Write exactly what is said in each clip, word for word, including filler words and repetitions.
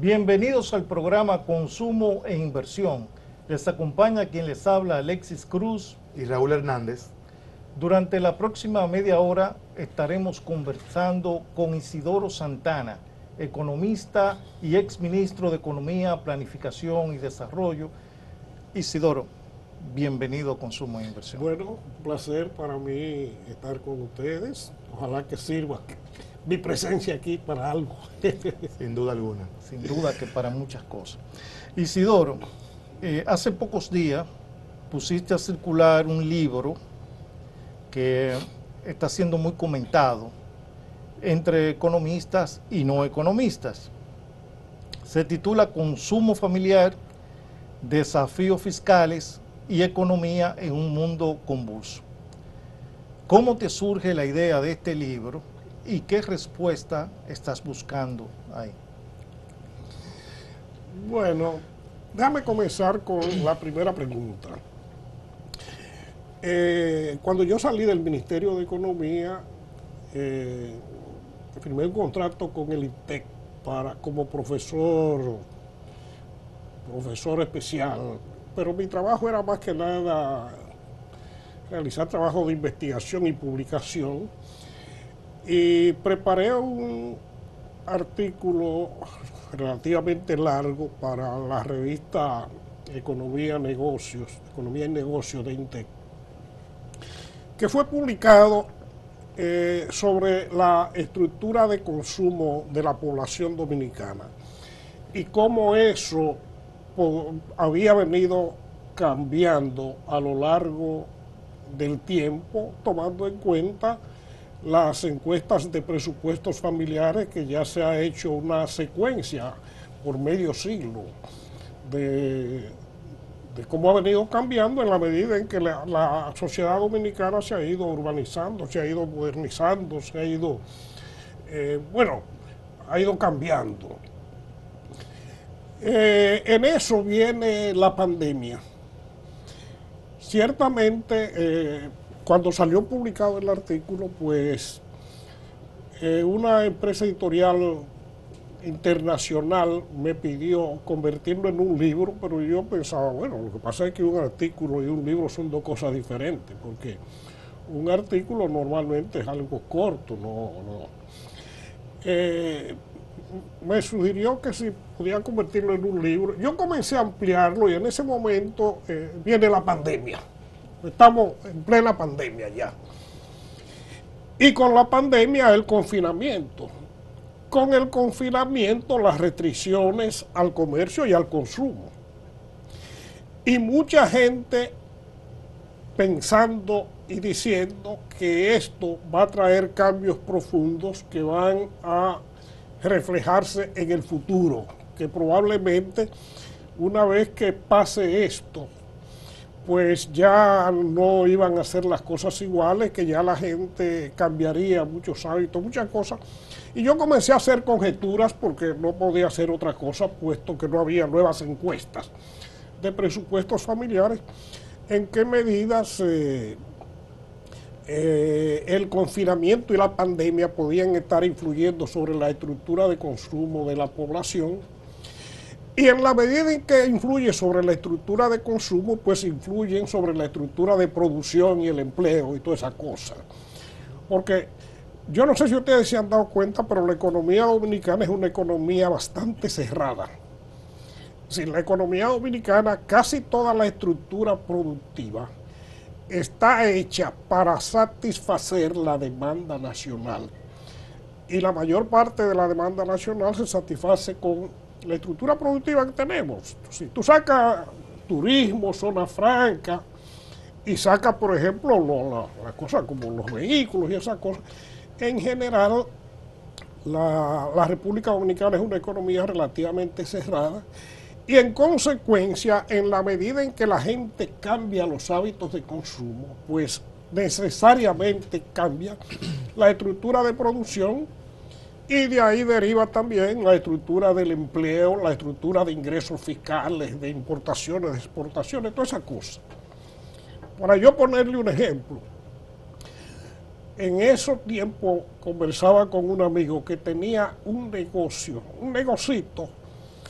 Bienvenidos al programa Consumo e Inversión. Les acompaña quien les habla, Alexis Cruz y Raúl Hernández. Durante la próxima media hora estaremos conversando con Isidoro Santana, economista y exministro de Economía, Planificación y Desarrollo. Isidoro, bienvenido a Consumo e Inversión. Bueno, un placer para mí estar con ustedes. Ojalá que sirva mi presencia aquí para algo. Sin duda alguna. Sin duda que para muchas cosas. Isidoro, eh, hace pocos días pusiste a circular un libro que está siendo muy comentado entre economistas y no economistas. Se titula Consumo familiar, desafíos fiscales y economía en un mundo convulso. ¿Cómo te surge la idea de este libro y qué respuesta estás buscando ahí? Bueno, déjame comenzar con la primera pregunta. Eh, cuando yo salí del Ministerio de Economía, eh, firmé un contrato con el INTEC para, como profesor, profesor especial, pero mi trabajo era más que nada realizar trabajo de investigación y publicación, y preparé un artículo relativamente largo para la revista Economía, Negocios, Economía y Negocios de INTEC, que fue publicado eh, sobre la estructura de consumo de la población dominicana y cómo eso po, había venido cambiando a lo largo del tiempo, tomando en cuenta las encuestas de presupuestos familiares, que ya se ha hecho una secuencia por medio siglo de, de cómo ha venido cambiando en la medida en que la, la sociedad dominicana se ha ido urbanizando, se ha ido modernizando, se ha ido, eh, bueno, ha ido cambiando. Eh, en eso viene la pandemia. Ciertamente, eh, cuando salió publicado el artículo, pues eh, una empresa editorial internacional me pidió convertirlo en un libro, pero yo pensaba, bueno, lo que pasa es que un artículo y un libro son dos cosas diferentes, porque un artículo normalmente es algo corto, no, no. Eh, me sugirió que si podía convertirlo en un libro. Yo comencé a ampliarlo y en ese momento eh, viene la pandemia. Estamos en plena pandemia ya. Y con la pandemia el confinamiento. Con el confinamiento las restricciones al comercio y al consumo. Y mucha gente pensando y diciendo que esto va a traer cambios profundos que van a reflejarse en el futuro, que probablemente una vez que pase esto, pues ya no iban a hacer las cosas iguales, que ya la gente cambiaría muchos hábitos, muchas cosas. Y yo comencé a hacer conjeturas porque no podía hacer otra cosa, puesto que no había nuevas encuestas de presupuestos familiares, en qué medidas eh, eh, el confinamiento y la pandemia podían estar influyendo sobre la estructura de consumo de la población. Y en la medida en que influye sobre la estructura de consumo, pues influyen sobre la estructura de producción y el empleo y toda esa cosa. Porque yo no sé si ustedes se han dado cuenta, pero la economía dominicana es una economía bastante cerrada. Si la economía dominicana, casi toda la estructura productiva está hecha para satisfacer la demanda nacional. Y la mayor parte de la demanda nacional se satisface con la estructura productiva que tenemos. Si tú sacas turismo, zona franca, y sacas, por ejemplo, lo, la, la cosa como los vehículos y esas cosas, en general, la, la República Dominicana es una economía relativamente cerrada, y en consecuencia, en la medida en que la gente cambia los hábitos de consumo, pues necesariamente cambia la estructura de producción, y de ahí deriva también la estructura del empleo, la estructura de ingresos fiscales, de importaciones, de exportaciones, toda esa cosa. Para yo ponerle un ejemplo, en esos tiempos conversaba con un amigo que tenía un negocio, un negocito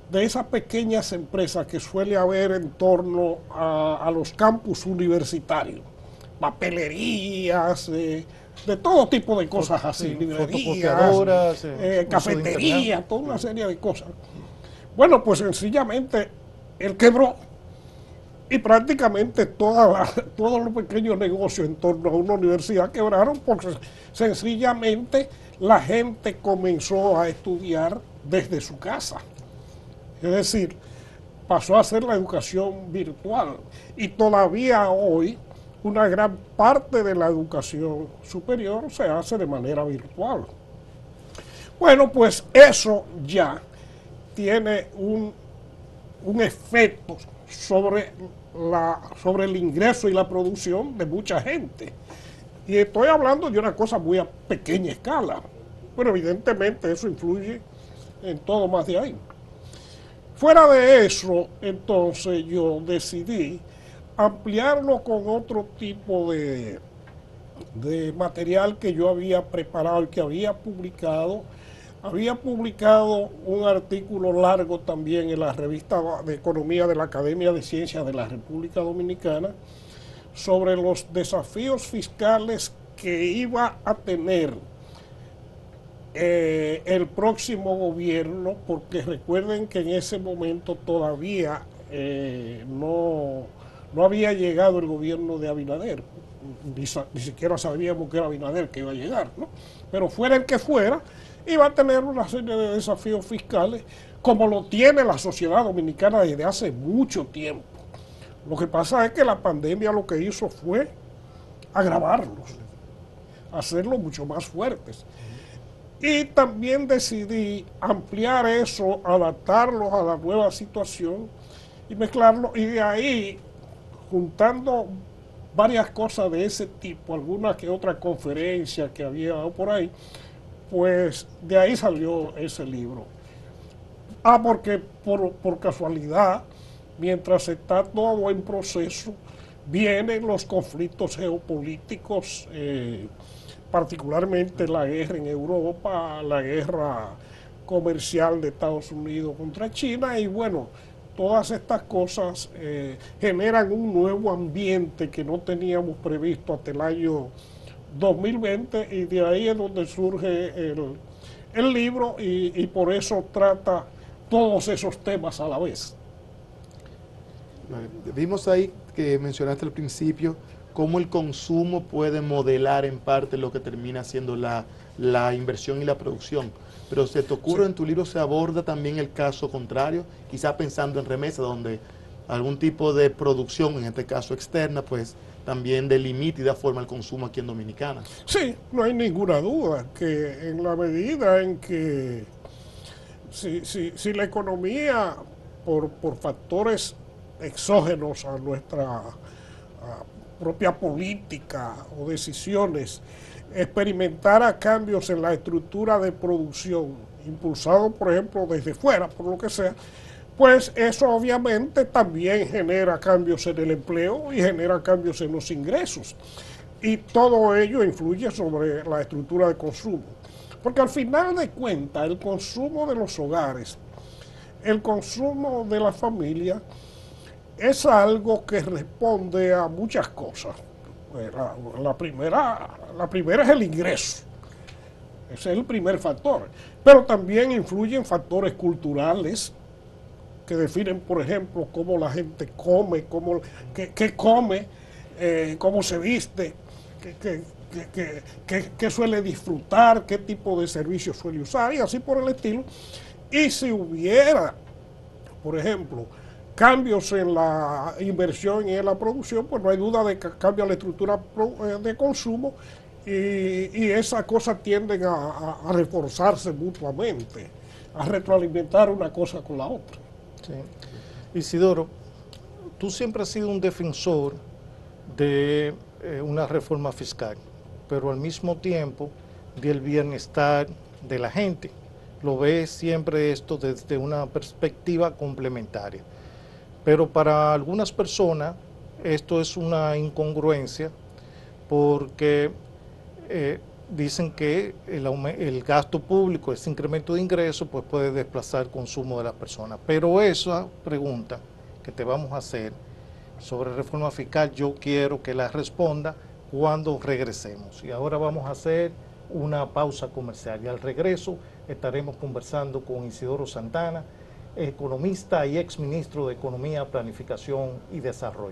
de esas pequeñas empresas que suele haber en torno a, a los campus universitarios, papelerías, eh, de todo tipo de cosas así, sí, librerías, fotocopiadoras, eh, eh, cafeterías, toda una serie de cosas. Bueno, pues sencillamente él quebró y prácticamente toda, todos los pequeños negocios en torno a una universidad quebraron porque sencillamente la gente comenzó a estudiar desde su casa. Es decir, pasó a ser la educación virtual y todavía hoy una gran parte de la educación superior se hace de manera virtual. Bueno, pues eso ya tiene un, un efecto sobre, la, sobre el ingreso y la producción de mucha gente. Y estoy hablando de una cosa muy a pequeña escala, pero evidentemente eso influye en todo más de ahí. Fuera de eso, entonces yo decidí ampliarlo con otro tipo de, de material que yo había preparado y que había publicado. Había publicado un artículo largo también en la revista de Economía de la Academia de Ciencias de la República Dominicana sobre los desafíos fiscales que iba a tener eh, el próximo gobierno, porque recuerden que en ese momento todavía eh, no, no había llegado el gobierno de Abinader, ni, ni siquiera sabíamos que era Abinader que iba a llegar, ¿no? Pero fuera el que fuera, iba a tener una serie de desafíos fiscales como lo tiene la sociedad dominicana desde hace mucho tiempo. Lo que pasa es que la pandemia lo que hizo fue agravarlos, hacerlos mucho más fuertes. Y también decidí ampliar eso, adaptarlos a la nueva situación y mezclarlo, y de ahí, juntando varias cosas de ese tipo, alguna que otra conferencia que había por ahí, pues de ahí salió ese libro. Ah, porque por, por casualidad, mientras está todo en proceso, vienen los conflictos geopolíticos, eh, particularmente la guerra en Europa, la guerra comercial de Estados Unidos contra China, y bueno, todas estas cosas eh, generan un nuevo ambiente que no teníamos previsto hasta el año dos mil veinte, y de ahí es donde surge el, el libro, y, y por eso trata todos esos temas a la vez. Vimos ahí que mencionaste al principio cómo el consumo puede modelar en parte lo que termina siendo la, la inversión y la producción. Pero ¿se te ocurre, sí, en tu libro se aborda también el caso contrario, quizá pensando en remesas, donde algún tipo de producción, en este caso externa, pues también delimita y da forma al consumo aquí en Dominicana? Sí, no hay ninguna duda que en la medida en que si, si, si la economía, por, por factores exógenos a nuestra a propia política o decisiones, experimentara cambios en la estructura de producción, impulsado por ejemplo desde fuera, por lo que sea, pues eso obviamente también genera cambios en el empleo y genera cambios en los ingresos. Y todo ello influye sobre la estructura de consumo. Porque al final de cuentas, el consumo de los hogares, el consumo de la familia, es algo que responde a muchas cosas. La, la, primera, la primera es el ingreso. Ese es el primer factor. Pero también influyen factores culturales que definen, por ejemplo, cómo la gente come, cómo, qué, qué come, eh, cómo se viste, qué, qué, qué, qué, qué suele disfrutar, qué tipo de servicios suele usar y así por el estilo. Y si hubiera, por ejemplo, cambios en la inversión y en la producción, pues no hay duda de que cambia la estructura de consumo y, y esas cosas tienden a, a, a reforzarse mutuamente, a retroalimentar una cosa con la otra. Sí. Isidoro, tú siempre has sido un defensor de eh, una reforma fiscal, pero al mismo tiempo del bienestar de la gente. Lo ves siempre esto desde una perspectiva complementaria. Pero para algunas personas esto es una incongruencia porque eh, dicen que el, el gasto público, ese incremento de ingresos, pues puede desplazar el consumo de las personas. Pero esa pregunta que te vamos a hacer sobre reforma fiscal, yo quiero que la responda cuando regresemos. Y ahora vamos a hacer una pausa comercial y al regreso estaremos conversando con Isidoro Santana, economista y exministro de Economía, Planificación y Desarrollo.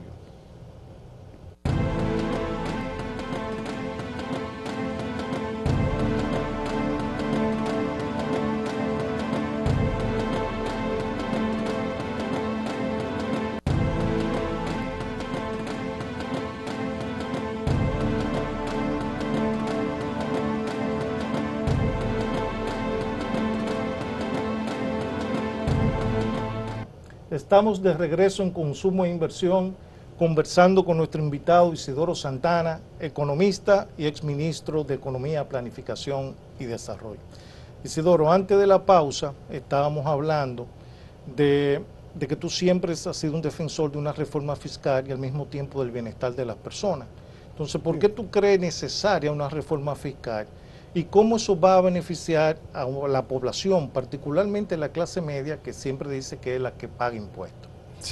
Estamos de regreso en Consumo e Inversión, conversando con nuestro invitado Isidoro Santana, economista y exministro de Economía, Planificación y Desarrollo. Isidoro, antes de la pausa estábamos hablando de, de que tú siempre has sido un defensor de una reforma fiscal y al mismo tiempo del bienestar de las personas. Entonces, ¿por qué tú crees necesaria una reforma fiscal? ¿Y cómo eso va a beneficiar a la población, particularmente la clase media, que siempre dice que es la que paga impuestos?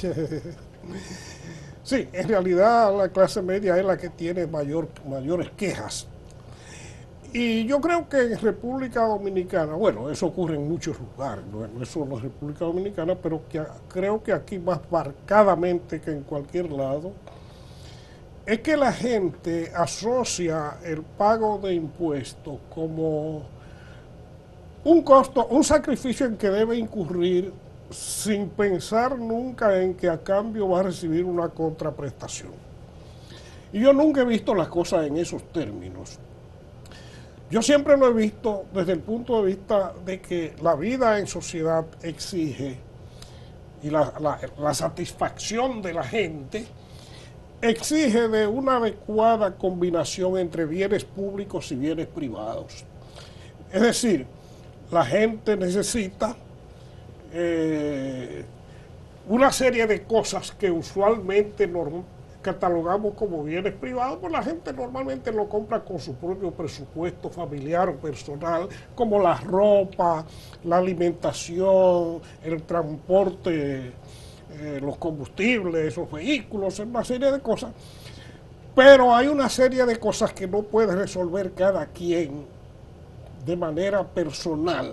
Sí, en realidad la clase media es la que tiene mayor, mayores quejas. Y yo creo que en República Dominicana, bueno, eso ocurre en muchos lugares, no es solo en República Dominicana, pero que, creo que aquí más marcadamente que en cualquier lado, es que la gente asocia el pago de impuestos como un costo, un sacrificio en que debe incurrir sin pensar nunca en que a cambio va a recibir una contraprestación. Y yo nunca he visto las cosas en esos términos. Yo siempre lo he visto desde el punto de vista de que la vida en sociedad exige, y la, la, la satisfacción de la gente exige de una adecuada combinación entre bienes públicos y bienes privados. Es decir, la gente necesita eh, una serie de cosas que usualmente norm catalogamos como bienes privados, pues la gente normalmente lo compra con su propio presupuesto familiar o personal, como la ropa, la alimentación, el transporte, Eh, los combustibles, los vehículos, una serie de cosas, pero hay una serie de cosas que no puede resolver cada quien de manera personal.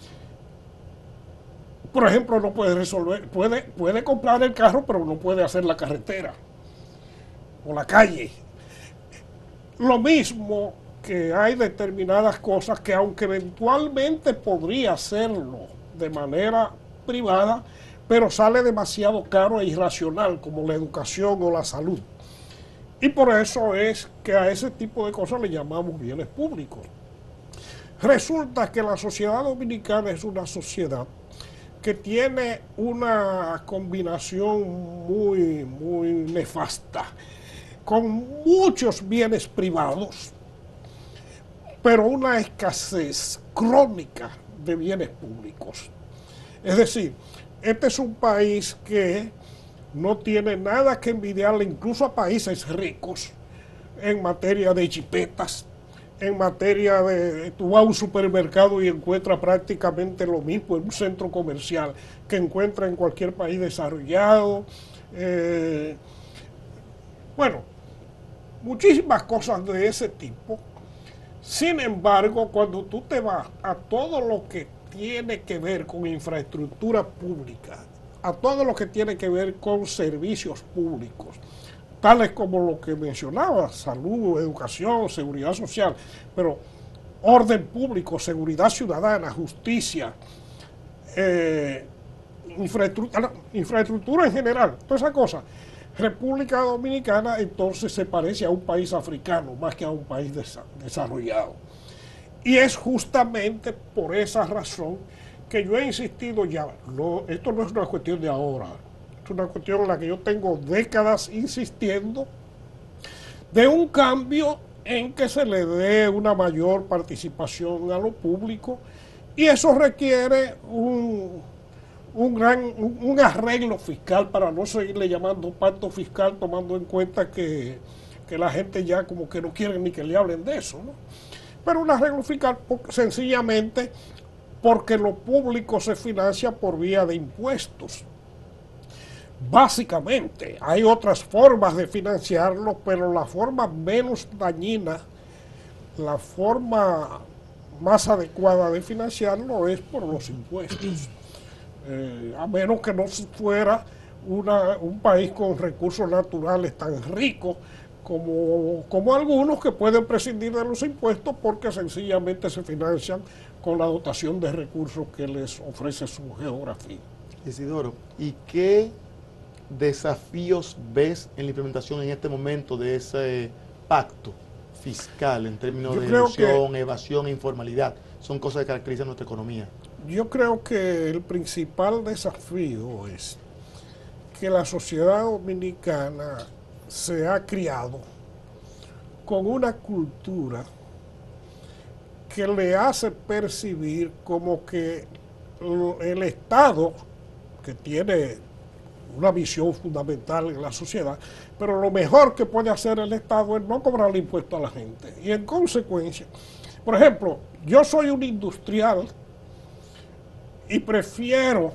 Por ejemplo, no puede resolver, puede, puede comprar el carro, pero no puede hacer la carretera o la calle. Lo mismo que hay determinadas cosas que aunque eventualmente podría hacerlo de manera privada, pero sale demasiado caro e irracional, como la educación o la salud. Y por eso es que a ese tipo de cosas le llamamos bienes públicos. Resulta que la sociedad dominicana es una sociedad que tiene una combinación muy, muy nefasta, con muchos bienes privados, pero una escasez crónica de bienes públicos. Es decir, este es un país que no tiene nada que envidiarle incluso a países ricos en materia de chipetas, en materia de, tú vas a un supermercado y encuentras prácticamente lo mismo en un centro comercial que encuentra en cualquier país desarrollado. Eh, bueno, muchísimas cosas de ese tipo. Sin embargo, cuando tú te vas a todo lo que tiene que ver con infraestructura pública, a todo lo que tiene que ver con servicios públicos, tales como lo que mencionaba, salud, educación, seguridad social, pero orden público, seguridad ciudadana, justicia, eh, infraestructura, infraestructura en general, todas esas cosas. República Dominicana entonces se parece a un país africano más que a un país desa desarrollado. Y es justamente por esa razón que yo he insistido ya, no, esto no es una cuestión de ahora, es una cuestión en la que yo tengo décadas insistiendo, de un cambio en que se le dé una mayor participación a lo público, y eso requiere un, un gran un, un arreglo fiscal, para no seguirle llamando pacto fiscal, tomando en cuenta que, que la gente ya como que no quiere ni que le hablen de eso, ¿no? pero un arreglo fiscal por, sencillamente porque lo público se financia por vía de impuestos. Básicamente, hay otras formas de financiarlo, pero la forma menos dañina, la forma más adecuada de financiarlo es por los impuestos. Eh, a menos que no fuera una, un país con recursos naturales tan ricos como, como algunos que pueden prescindir de los impuestos porque sencillamente se financian con la dotación de recursos que les ofrece su geografía. Isidoro, ¿y qué desafíos ves en la implementación en este momento de ese pacto fiscal en términos Yo de creo ilusión, que, evasión e informalidad? Son cosas que caracterizan nuestra economía. Yo creo que el principal desafío es que la sociedad dominicana se ha criado con una cultura que le hace percibir como que el Estado, que tiene una visión fundamental en la sociedad, pero lo mejor que puede hacer el Estado es no cobrarle impuestos a la gente. Y en consecuencia, por ejemplo, yo soy un industrial y prefiero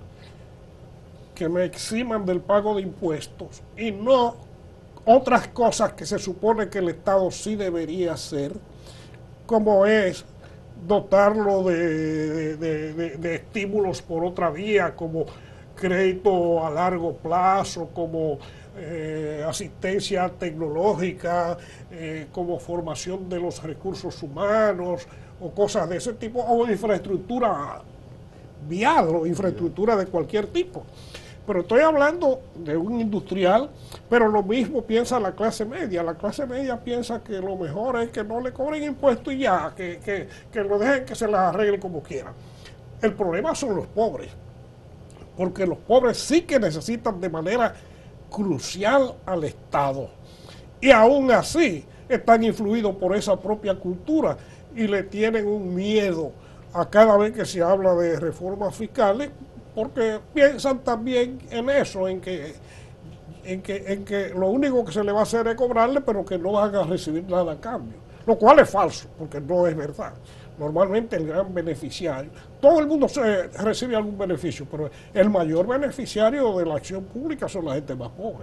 que me eximan del pago de impuestos y no otras cosas que se supone que el Estado sí debería hacer, como es dotarlo de, de, de, de estímulos por otra vía, como crédito a largo plazo, como eh, asistencia tecnológica, eh, como formación de los recursos humanos, o cosas de ese tipo, o infraestructura vial o infraestructura de cualquier tipo. Pero estoy hablando de un industrial, pero lo mismo piensa la clase media. La clase media piensa que lo mejor es que no le cobren impuestos y ya, que, que, que lo dejen que se las arregle como quieran. El problema son los pobres, porque los pobres sí que necesitan de manera crucial al Estado. Y aún así están influidos por esa propia cultura y le tienen un miedo a cada vez que se habla de reformas fiscales, porque piensan también en eso, en que, en que, en que lo único que se le va a hacer es cobrarle, pero que no van a recibir nada a cambio. Lo cual es falso, porque no es verdad. Normalmente el gran beneficiario, todo el mundo se, recibe algún beneficio, pero el mayor beneficiario de la acción pública son la gente más pobre.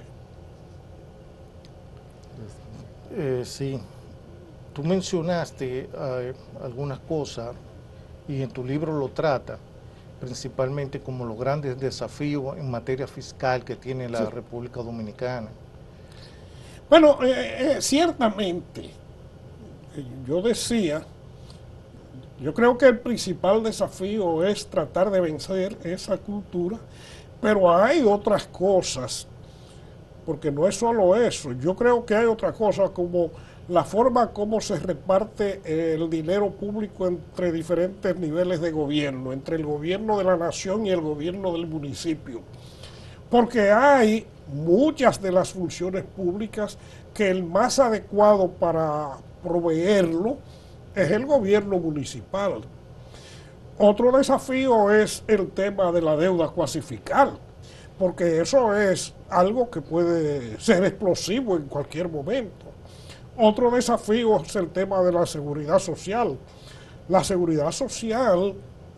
Eh, sí, tú mencionaste eh, algunas cosas y en tu libro lo trata, principalmente como los grandes desafíos en materia fiscal que tiene la sí. República Dominicana. Bueno, eh, eh, ciertamente, yo decía, yo creo que el principal desafío es tratar de vencer esa cultura, pero hay otras cosas, porque no es solo eso, yo creo que hay otras cosas como la forma como se reparte el dinero público entre diferentes niveles de gobierno, entre el gobierno de la nación y el gobierno del municipio. Porque hay muchas de las funciones públicas que el más adecuado para proveerlo es el gobierno municipal. Otro desafío es el tema de la deuda cuasi fiscal, porque eso es algo que puede ser explosivo en cualquier momento. Otro desafío es el tema de la seguridad social. La seguridad social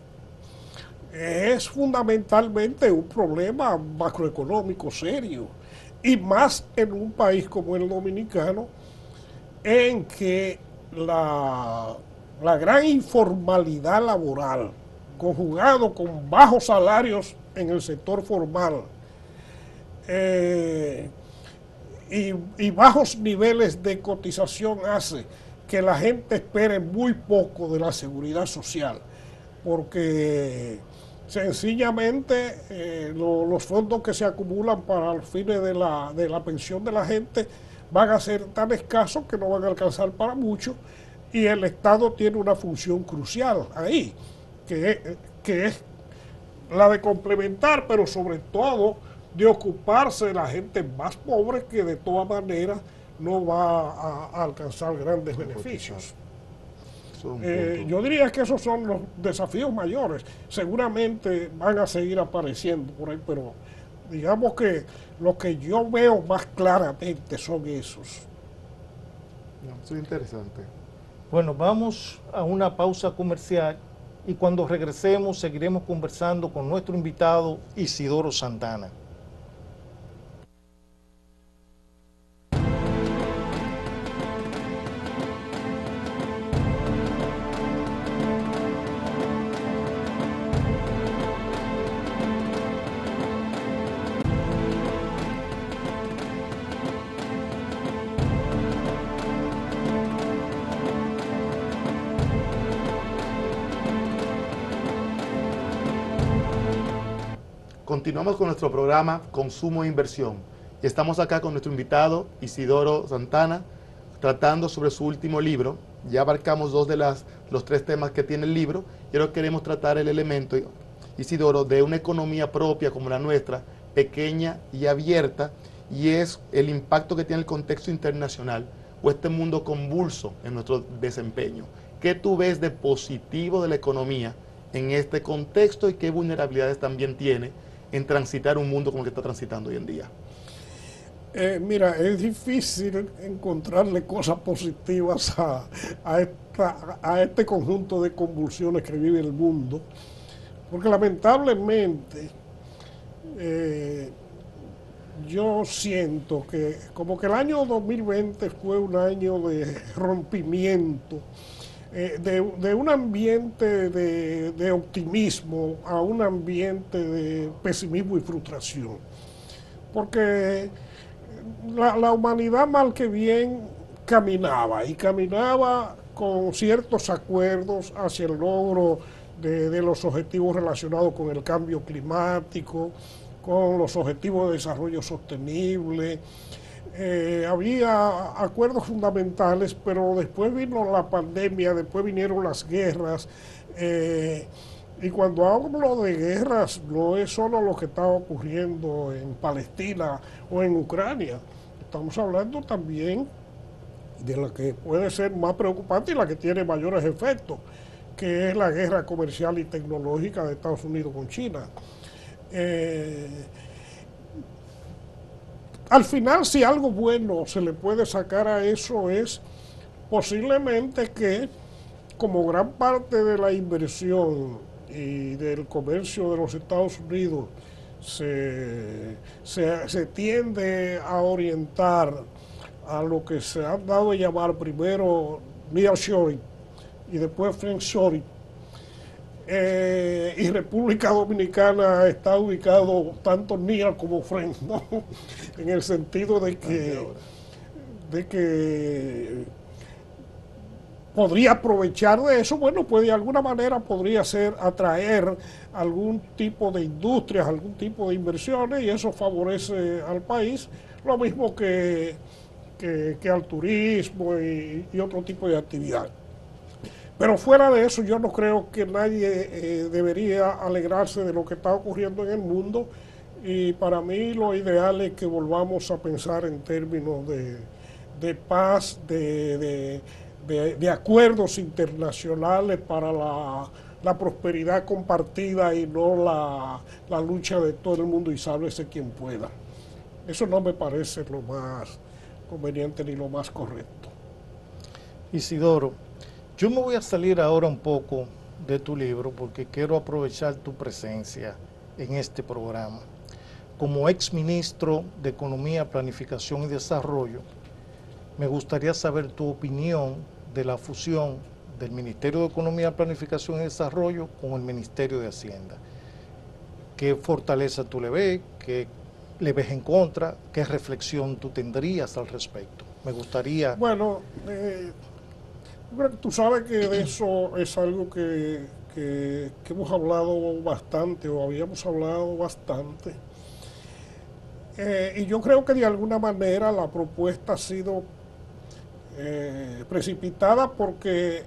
es fundamentalmente un problema macroeconómico serio, y más en un país como el dominicano, en que la, la gran informalidad laboral, conjugado con bajos salarios en el sector formal, eh, Y, y bajos niveles de cotización hace que la gente espere muy poco de la seguridad social, porque sencillamente eh, lo, los fondos que se acumulan para los fines de la, de la pensión de la gente van a ser tan escasos que no van a alcanzar para mucho, y el Estado tiene una función crucial ahí, que, que es la de complementar, pero sobre todo de ocuparse de la gente más pobre, que de todas maneras no va a, a alcanzar grandes beneficios. Eh, yo diría que esos son los desafíos mayores. Seguramente van a seguir apareciendo por ahí, pero digamos que lo que yo veo más claramente son esos. Eso es interesante. Bueno, vamos a una pausa comercial y cuando regresemos seguiremos conversando con nuestro invitado Isidoro Santana. Continuamos con nuestro programa Consumo e Inversión y estamos acá con nuestro invitado Isidoro Santana tratando sobre su último libro. Ya abarcamos dos de las, los tres temas que tiene el libro y ahora queremos tratar el elemento, Isidoro, de una economía propia como la nuestra, pequeña y abierta, y es el impacto que tiene el contexto internacional o este mundo convulso en nuestro desempeño. ¿Qué tú ves de positivo de la economía en este contexto y qué vulnerabilidades también tiene en transitar un mundo como el que está transitando hoy en día? Eh, mira, es difícil encontrarle cosas positivas a, a, esta, a este conjunto de convulsiones que vive el mundo, porque lamentablemente eh, yo siento que como que el año dos mil veinte fue un año de rompimiento, Eh, de, de un ambiente de, de optimismo a un ambiente de pesimismo y frustración. Porque la, la humanidad mal que bien caminaba, y caminaba con ciertos acuerdos hacia el logro de, de los objetivos relacionados con el cambio climático, con los objetivos de desarrollo sostenible. Eh, había acuerdos fundamentales, pero después vino la pandemia, después vinieron las guerras, eh, y cuando hablo de guerras no es solo lo que está ocurriendo en Palestina o en Ucrania, estamos hablando también de la que puede ser más preocupante y la que tiene mayores efectos, que es la guerra comercial y tecnológica de Estados Unidos con China. Eh, Al final, si algo bueno se le puede sacar a eso es posiblemente que, como gran parte de la inversión y del comercio de los Estados Unidos se, se, se tiende a orientar a lo que se ha dado a llamar primero nearshoring y después friendshoring, Eh, y República Dominicana está ubicado tanto near como friend, ¿no? En el sentido de que, de que podría aprovechar de eso. Bueno, pues de alguna manera podría ser atraer algún tipo de industrias, algún tipo de inversiones, y eso favorece al país, lo mismo que, que, que al turismo y, y otro tipo de actividad. Pero fuera de eso, yo no creo que nadie eh, debería alegrarse de lo que está ocurriendo en el mundo, y para mí lo ideal es que volvamos a pensar en términos de, de paz, de, de, de, de acuerdos internacionales para la, la prosperidad compartida y no la, la lucha de todo el mundo y sálvese quien pueda. Eso no me parece lo más conveniente ni lo más correcto. Isidoro, yo me voy a salir ahora un poco de tu libro porque quiero aprovechar tu presencia en este programa. Como exministro de Economía, Planificación y Desarrollo, me gustaría saber tu opinión de la fusión del Ministerio de Economía, Planificación y Desarrollo con el Ministerio de Hacienda. ¿Qué fortaleza tú le ves? ¿Qué le ves en contra? ¿Qué reflexión tú tendrías al respecto? Me gustaría... Bueno, eh, tú sabes que de eso es algo que, que, que hemos hablado bastante, o habíamos hablado bastante. Eh, y yo creo que de alguna manera la propuesta ha sido eh, precipitada porque,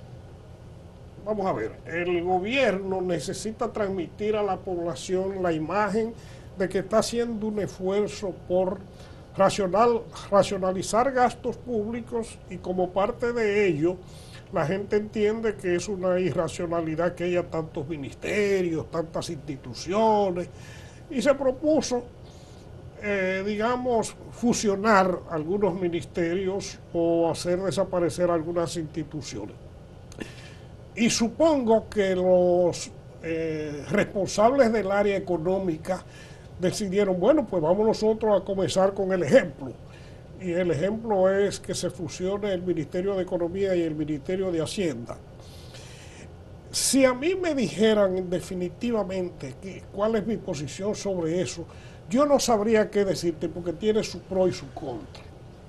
vamos a ver, el gobierno necesita transmitir a la población la imagen de que está haciendo un esfuerzo por racional, racionalizar gastos públicos, y como parte de ello la gente entiende que es una irracionalidad que haya tantos ministerios, tantas instituciones, y se propuso eh, digamos, fusionar algunos ministerios o hacer desaparecer algunas instituciones. Y supongo que los eh, responsables del área económica decidieron, bueno, pues vamos nosotros a comenzar con el ejemplo. Y el ejemplo es que se fusione el Ministerio de Economía y el Ministerio de Hacienda. Si a mí me dijeran definitivamente que, cuál es mi posición sobre eso, yo no sabría qué decirte porque tiene su pro y su contra.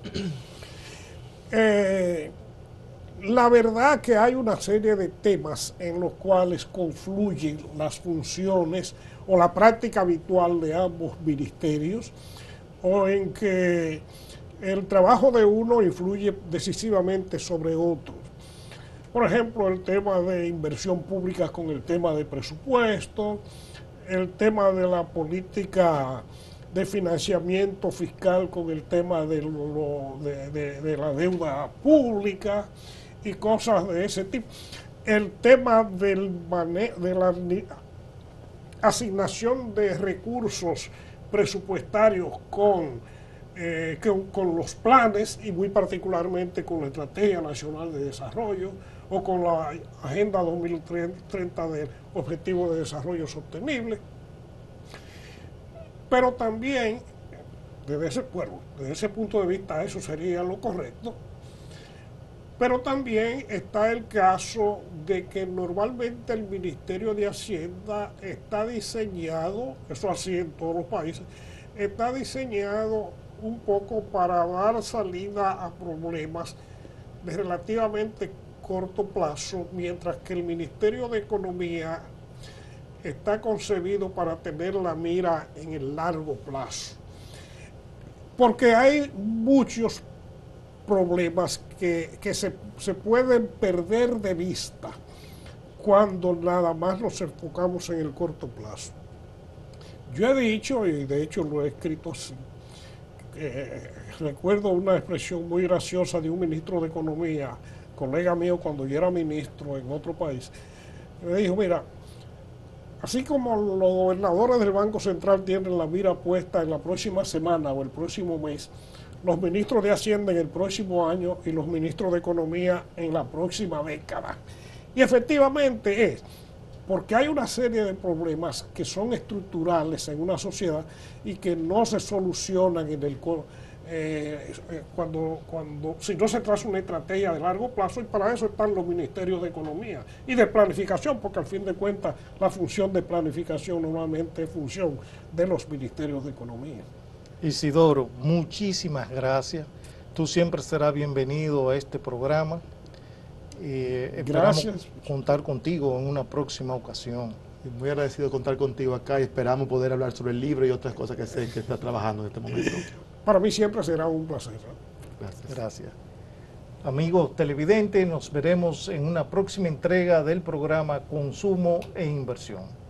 eh, la verdad que hay una serie de temas en los cuales confluyen las funciones o la práctica habitual de ambos ministerios, o en que el trabajo de uno influye decisivamente sobre otros. Por ejemplo, el tema de inversión pública con el tema de presupuesto, el tema de la política de financiamiento fiscal con el tema de, lo, de, de, de la deuda pública y cosas de ese tipo. El tema del mane de la asignación de recursos presupuestarios con Eh, que, con los planes y muy particularmente con la Estrategia Nacional de Desarrollo o con la Agenda dos mil treinta del Objetivo de Desarrollo Sostenible. Pero también, desde ese, bueno, desde ese punto de vista, eso sería lo correcto. Pero también está el caso de que normalmente el Ministerio de Hacienda está diseñado, eso así en todos los países, está diseñado un poco para dar salida a problemas de relativamente corto plazo, mientras que el Ministerio de Economía está concebido para tener la mira en el largo plazo. Porque hay muchos problemas que, que se, se pueden perder de vista cuando nada más nos enfocamos en el corto plazo. Yo he dicho, y de hecho lo he escrito así, Eh, recuerdo una expresión muy graciosa de un ministro de Economía, colega mío cuando yo era ministro en otro país, me dijo, mira, así como los gobernadores del Banco Central tienen la mira puesta en la próxima semana o el próximo mes, los ministros de Hacienda en el próximo año y los ministros de Economía en la próxima década. Y efectivamente es, porque hay una serie de problemas que son estructurales en una sociedad y que no se solucionan en el eh, cuando, cuando si no se traza una estrategia de largo plazo, y para eso están los ministerios de Economía y de Planificación, porque al fin de cuentas la función de planificación normalmente es función de los ministerios de Economía. Isidoro, muchísimas gracias. Tú siempre serás bienvenido a este programa. Eh, esperamos Gracias. contar contigo en una próxima ocasión. Y muy agradecido de contar contigo acá y esperamos poder hablar sobre el libro y otras cosas que sé que está trabajando en este momento. Para mí siempre será un placer. Gracias. Gracias. Amigos televidentes, nos veremos en una próxima entrega del programa Consumo e Inversión.